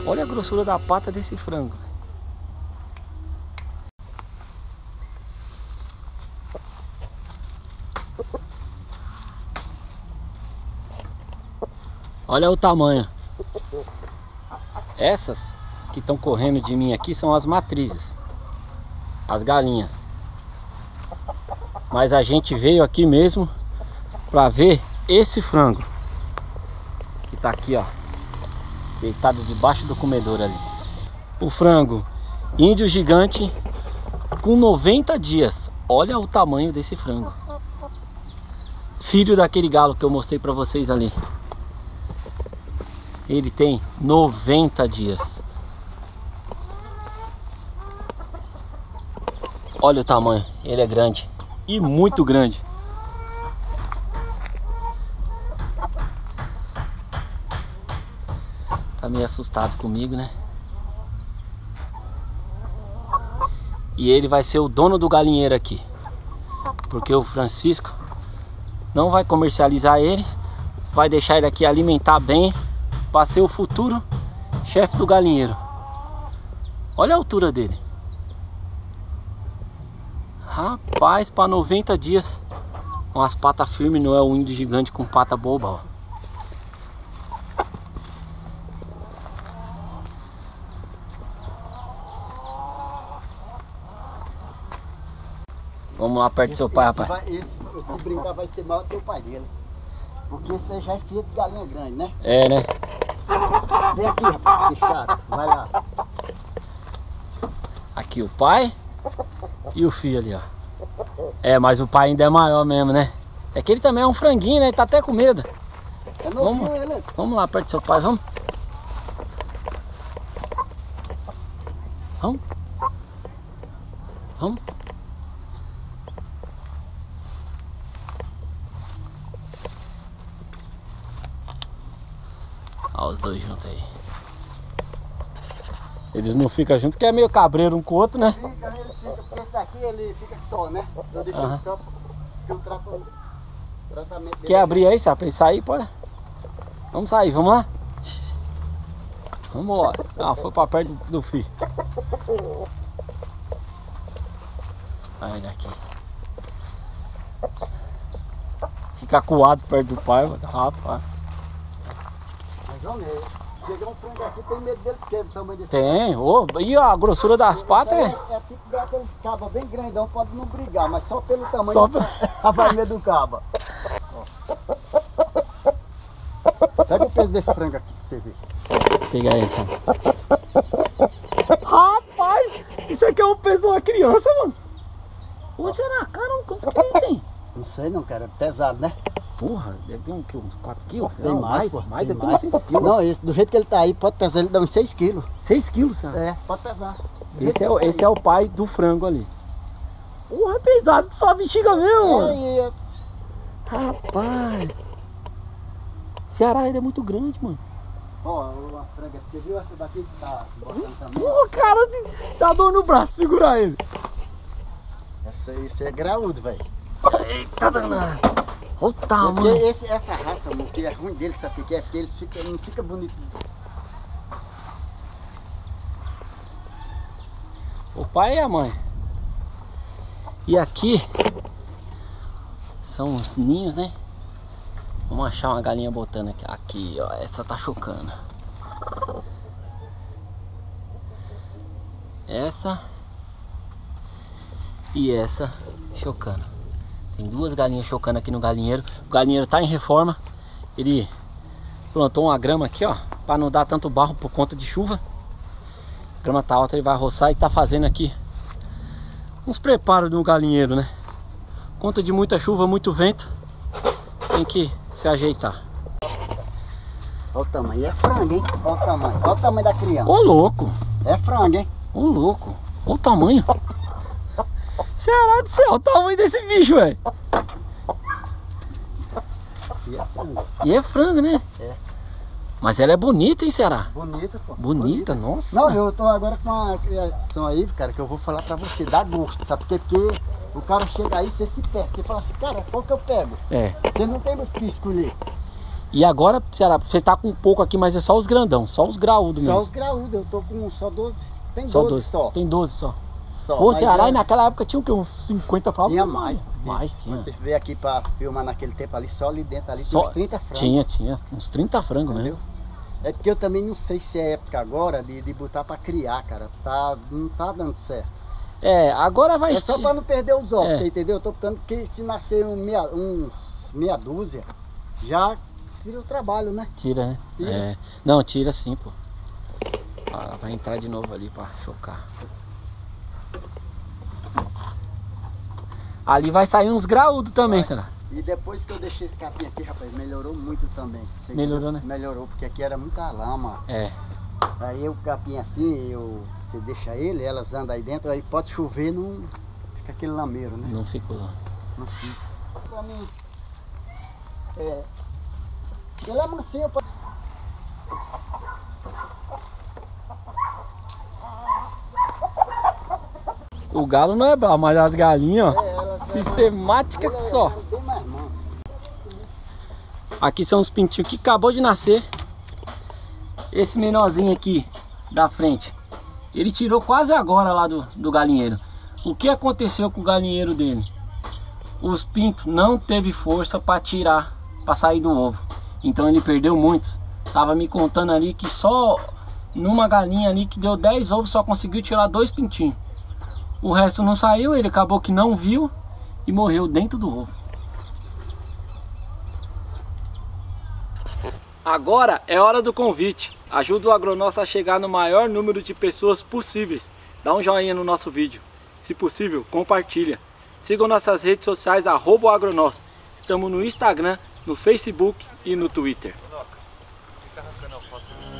Olha a grossura da pata desse frango. Olha o tamanho. Essas que estão correndo de mim aqui são as matrizes, as galinhas. Mas a gente veio aqui mesmo para ver esse frango que tá aqui, ó, deitado debaixo do comedouro ali. O frango índio gigante com 90 dias. Olha o tamanho desse frango. Filho daquele galo que eu mostrei para vocês ali. Ele tem 90 dias. Olha o tamanho, ele é grande e muito grande. Tá meio assustado comigo, né? E ele vai ser o dono do galinheiro aqui, porque o Francisco não vai comercializar ele, vai deixar ele aqui alimentar bem, para ser o futuro chefe do galinheiro. Olha a altura dele. Rapaz, para 90 dias. Umas patas firmes, não é o índio gigante com pata boba, ó. Vamos lá perto do seu pai, rapaz. Esse brincar vai ser maior que o pai dele. Porque esse daí já é filho de galinha grande, né? É, né? Vem aqui, rapaz, esse chato. Vai lá. Aqui o pai e o filho ali, ó. É, mas o pai ainda é maior mesmo, né? É que ele também é um franguinho, né? Ele tá até com medo. Vamos lá perto do seu pai, vamos? Vamos? Vamos? Olha os dois juntos aí. Eles não ficam juntos, que é meio cabreiro um com o outro, né? Ele fica, porque esse daqui ele fica só, né? Eu deixo ele só porque o tratamento dele. Quer abrir aí, sabe? Pra ele sair, pode? Vamos sair, vamos lá? Vamos embora. Ah, foi pra perto do filho. Olha ele aqui. Fica acuado perto do pai, rapaz. Chegar um frango aqui, tem medo dele, porque o tamanho desse. Tem, ô, e a grossura das patas é. É tipo daqueles cabas bem grandão, pode não brigar, mas só pelo tamanho Só vai medo do caba. Pega o peso desse frango aqui pra você ver. Pega aí, cara. Rapaz, isso aqui é o peso de uma criança, mano. Ô, será, cara, quantos quilos tem? Não sei não, cara, é pesado, né? Porra, deve ter uns 4 quilos? Tem mais, pô. Mais, Tem deve ter uns 5 quilos. Não, esse, do jeito que ele tá aí, pode pesar, ele dá uns 6 quilos. 6 quilos, cara? É, pode pesar. Esse é o pai do frango ali. Porra, é pesado que só a bexiga mesmo, mano. Rapaz. Ceará, ele é muito grande, mano. Ó, uma franga, você viu essa daqui que tá botando também? Porra, cara, dá dor no braço, segurar ele. Esse é graúdo, velho. Eita danado. Olha o tamanho. Porque essa raça, o que é ruim dele, sabe o que é? Porque ele não fica bonito. O pai e a mãe. E aqui são os ninhos, né? Vamos achar uma galinha botando aqui. Aqui, ó. Essa tá chocando. Essa e essa chocando. Tem duas galinhas chocando aqui no galinheiro. O galinheiro tá em reforma. Ele plantou uma grama aqui, ó, para não dar tanto barro por conta de chuva. A grama tá alta, ele vai roçar e tá fazendo aqui uns preparos no galinheiro, né? Conta de muita chuva, muito vento, tem que se ajeitar. Olha o tamanho, é frango, hein? Olha o tamanho da criança. Ô louco! É frango, hein? Ô louco! Olha o tamanho! Ceará do céu, olha o tamanho desse bicho, velho! E é frango. E é frango, né? É. Mas ela é bonita, hein, Ceará? Bonita, pô. Bonita, nossa! Não, eu tô agora com uma criação aí, cara, que eu vou falar pra você, dá gosto, sabe por quê? Porque o cara chega aí, você se perde, você fala assim, cara, qual que eu pego? É. Você não tem mais o que escolher. E agora, Ceará, você tá com um pouco aqui, mas é só os grandão, só os graúdos mesmo. Só os graúdos, eu tô com só 12. Tem Só 12 só. Tem 12 só. Pô, Ceará, e naquela época tinha o que? Uns 50 frangos? Tinha mais. Mais tinha. Quando você veio aqui pra filmar naquele tempo ali, só ali dentro ali, tinha uns 30 frangos. Tinha. Uns 30 frangos, Entendeu? mesmo. É porque eu também não sei se é época agora de botar pra criar, cara. Não tá dando certo. É, agora vai... É só pra não perder os ovos, É. você entendeu? Eu tô botando que se nascer uns meia dúzia, já tira o trabalho, né? Tira, né? Tira. É. Não, tira sim, pô. Ah, vai entrar de novo ali pra chocar. Ali vai sair uns graúdos também, será? E depois que eu deixei esse capim aqui, rapaz, melhorou muito também. Você Melhorou, entendeu? né? Melhorou, porque aqui era muita lama. É. Aí o capim assim, você deixa ele, elas andam aí dentro, aí pode chover, não fica aquele lameiro, né? Não ficou lá. Não fica. Pra mim, ele é mansinho. O galo não é bravo, mas as galinhas, ó, Elas sistemática que só. bem mais manso. Aqui são os pintinhos que acabou de nascer. Esse menorzinho aqui da frente, ele tirou quase agora lá do galinheiro. O que aconteceu com o galinheiro dele? Os pintos não teve força para tirar, para sair do ovo. Então ele perdeu muitos. Tava me contando ali que só numa galinha ali que deu 10 ovos só conseguiu tirar 2 pintinhos. O resto não saiu, ele acabou que não viu e morreu dentro do ovo. Agora é hora do convite. Ajuda o Agronosso a chegar no maior número de pessoas possíveis. Dá um joinha no nosso vídeo. Se possível, compartilha. Sigam nossas redes sociais, @Agronosso. Estamos no Instagram, no Facebook e no Twitter. Fica arrancando a foto.